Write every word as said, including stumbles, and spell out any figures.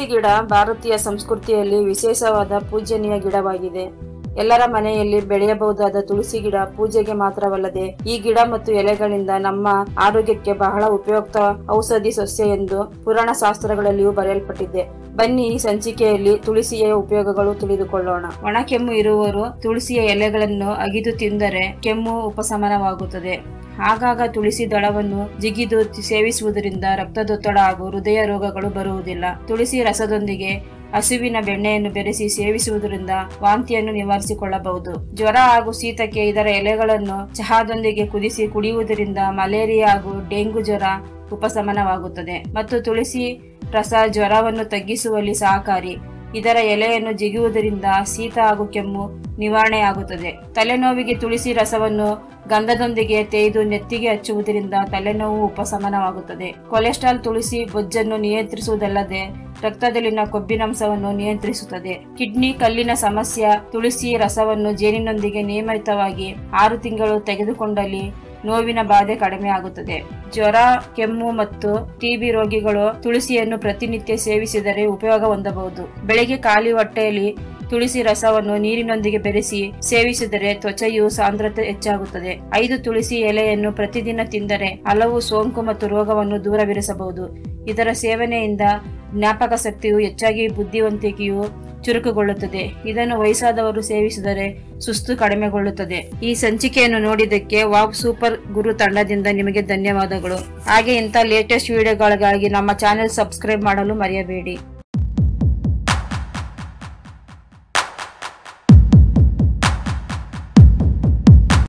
ತುಳಸಿ ಗಿಡ ಭಾರತೀಯ ಸಂಸ್ಕೃತಿಯಲ್ಲಿ ವಿಶೇಷವಾದ ಪೂಜನೀಯ ಗಿಡವಾಗಿದೆ. ಎಲ್ಲರ ಮನೆಯಲ್ಲಿ ಬೆಳೆಯಬಹುದಾದ ತುಳಸಿ ಗಿಡ ಪೂಜೆಗೆ ಮಾತ್ರವಲ್ಲದೆ ಈ ಗಿಡ ಮತ್ತು ಎಲೆಗಳಿಂದ ನಮ್ಮ ಆರೋಗ್ಯಕ್ಕೆ ಬಹಳ ಉಪಯುಕ್ತ ಔಷಧಿ ಸಸ್ಯ ಎಂದು ಪುರಾಣ ಶಾಸ್ತ್ರಗಳಲ್ಲಿಯೂ ಬರೆಯಲ್ಪಟ್ಟಿದೆ. ಬನ್ನಿ ಈ ಸಂಚಿಕೆಯಲ್ಲಿ ತುಳಸಿಯ ಉಪಯೋಗಗಳು ತಿಳಿದುಕೊಳ್ಳೋಣ. ಒಣ ಕೆಮ್ಮು ಇರುವವರು ತುಳಸಿಯ ಎಲೆಗಳನ್ನು ಅಗಿದು ತಿಂದರೆ ಕೆಮ್ಮು ಉಪಶಮನವಾಗುತ್ತದೆ. ಆಗಾಗ ತುಳಸಿ ದಳವನ್ನು ಜಿಗಿದು ಸೇವಿಸುವುದರಿಂದ ರಕ್ತದೊತ್ತಡ ಹಾಗೂ ಹೃದಯ ರೋಗಗಳು ಬರುವುದಿಲ್ಲ. ತುಳಸಿ ರಸದೊಂದಿಗೆ ಹಸುವಿನ ಬೆಣ್ಣೆಯನ್ನು ಬೆರೆಸಿ ಸೇವಿಸುವುದರಿಂದ ವಾಂತಿಯನ್ನು ನಿವಾರಿಸಿಕೊಳ್ಳಬಹುದು. ಜ್ವರ ಹಾಗೂ ಶೀತಕ್ಕೆ ಇದರ ಎಲೆಗಳನ್ನು ಚಹಾದೊಂದಿಗೆ ಕುದಿಸಿ ಕುಡಿಯುವುದರಿಂದ ಮಲೇರಿಯಾ ಹಾಗೂ ಡೆಂಗು ಜ್ವರ ಉಪಶಮನವಾಗುತ್ತದೆ. ಮತ್ತು ತುಳಸಿ ರಸ ಜ್ವರವನ್ನು ತಗ್ಗಿಸುವಲ್ಲಿ ಸಹಕಾರಿ. ಇದರ ಎಲೆಯನ್ನು ಜಿಗುವುದರಿಂದ ಶೀತ ಹಾಗೂ ಕೆಮ್ಮು ನಿವಾರಣೆಯಾಗುತ್ತದೆ. ತಲೆನೋವಿಗೆ ತುಳಸಿ ರಸವನ್ನು ಗಂಧದೊಂದಿಗೆ ತೇಯ್ದು ನೆತ್ತಿಗೆ ಹಚ್ಚುವುದರಿಂದ ತಲೆನೋವು ಉಪಶಮನವಾಗುತ್ತದೆ. ಕೊಲೆಸ್ಟ್ರಾಲ್ ತುಳಸಿ ಬೊಜ್ಜನ್ನು ನಿಯಂತ್ರಿಸುವುದಲ್ಲದೆ ರಕ್ತದಲ್ಲಿನ ಕೊಬ್ಬಿನಂಶವನ್ನು ನಿಯಂತ್ರಿಸುತ್ತದೆ. ಕಿಡ್ನಿ ಕಲ್ಲಿನ ಸಮಸ್ಯೆ ತುಳಸಿ ರಸವನ್ನು ಜೇನಿನೊಂದಿಗೆ ನಿಯಮಿತವಾಗಿ ಆರು ತಿಂಗಳು ತೆಗೆದುಕೊಂಡಲ್ಲಿ ನೋವಿನ ಬಾಧೆ ಕಡಿಮೆ ಆಗುತ್ತದೆ. ಜ್ವರ, ಕೆಮ್ಮು ಮತ್ತು ಟಿಬಿ ರೋಗಿಗಳು ತುಳಸಿಯನ್ನು ಪ್ರತಿನಿತ್ಯ ಸೇವಿಸಿದರೆ ಉಪಯೋಗ ಹೊಂದಬಹುದು. ಬೆಳಗ್ಗೆ ಖಾಲಿ ಹೊಟ್ಟೆಯಲ್ಲಿ ತುಳಸಿ ರಸವನ್ನು ನೀರಿನೊಂದಿಗೆ ಬೆರೆಸಿ ಸೇವಿಸಿದರೆ ತ್ವಚೆಯು ಸಾಂದ್ರತೆ ಹೆಚ್ಚಾಗುತ್ತದೆ. ಐದು ತುಳಸಿ ಎಲೆಯನ್ನು ಪ್ರತಿದಿನ ತಿಂದರೆ ಹಲವು ಸೋಂಕು ಮತ್ತು ರೋಗವನ್ನು ದೂರವಿರಿಸಬಹುದು. ಇದರ ಸೇವನೆಯಿಂದ ಜ್ಞಾಪಕ ಶಕ್ತಿಯು ಹೆಚ್ಚಾಗಿ ಬುದ್ಧಿವಂತಿಕೆಯು ಚುರುಕುಗೊಳ್ಳುತ್ತದೆ. ಇದನ್ನು ವಯಸ್ಸಾದವರು ಸೇವಿಸಿದರೆ ಸುಸ್ತು ಕಡಿಮೆಗೊಳ್ಳುತ್ತದೆ. ಈ ಸಂಚಿಕೆಯನ್ನು ನೋಡಿದ್ದಕ್ಕೆ ವಾವ್ ಸೂಪರ್ ಗುರು ತಂಡದಿಂದ ನಿಮಗೆ ಧನ್ಯವಾದಗಳು. ಹಾಗೆ ಇಂಥ ಲೇಟೆಸ್ಟ್ ವಿಡಿಯೋಗಳಿಗಾಗಿ ನಮ್ಮ ಚಾನೆಲ್ ಸಬ್ಸ್ಕ್ರೈಬ್ ಮಾಡಲು ಮರೆಯಬೇಡಿ.